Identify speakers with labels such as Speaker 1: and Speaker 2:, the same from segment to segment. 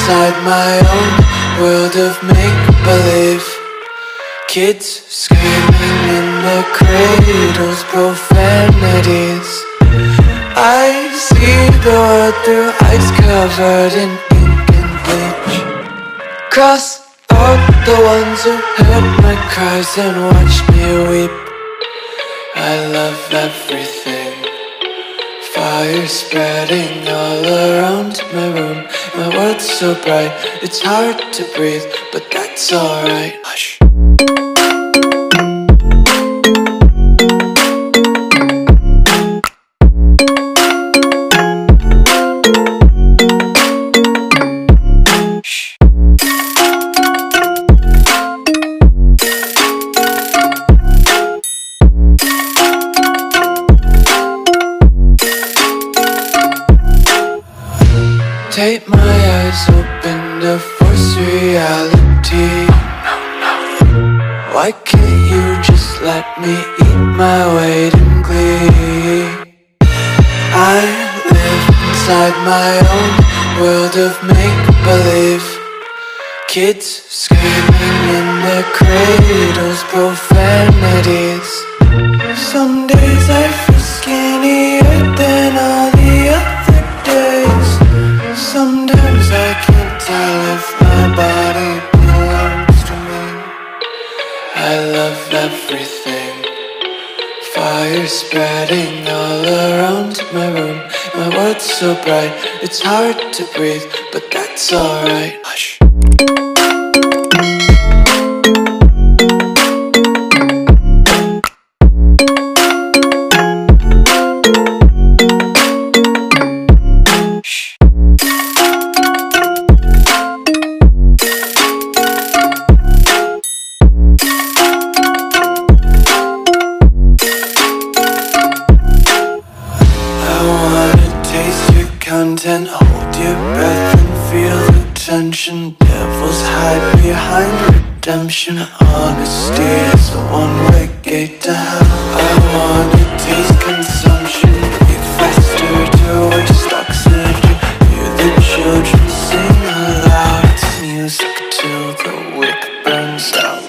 Speaker 1: inside my own world of make-believe. Kids screaming in their cradles, profanities. I see the world through ice covered in ink and bleach. Cross out the ones who heard my cries and watched me weep. I love everything. Fire spreading all around my room. My world's so bright, it's hard to breathe, but that's alright. Hush. Take my eyes open to force reality. Why can't you just let me eat my weight in glee? I live inside my own world of make-believe. Kids screaming in their cradles, profanities. Some days I feel skinnier than all the other days. Sometimes I can't tell if my body belongs to me. I love everything. Fire spreading all around my room. My world's so bright, it's hard to breathe, but that's alright. Hush. Content, hold your breath and feel the tension. Devils hide behind redemption. Honesty is a one-way gate to hell. I wanna taste consumption, breathe faster to waste oxygen. Hear the children sing aloud. It's music till the wick burns out.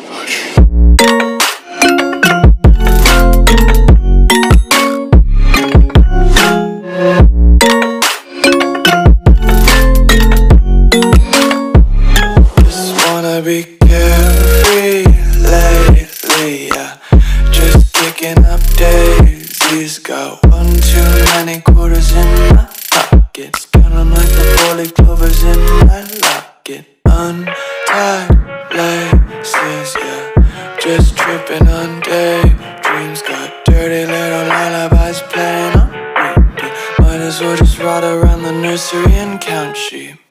Speaker 1: Be carefree lately, yeah. Just picking up daisies. Got one too many quarters in my pockets. Counting like the 4-leaf clovers in my locket. Untied laces, yeah. Just tripping on daydreams. Got dirty little lullabies playing on repeat. Might as well just ride around the nursery and count sheep.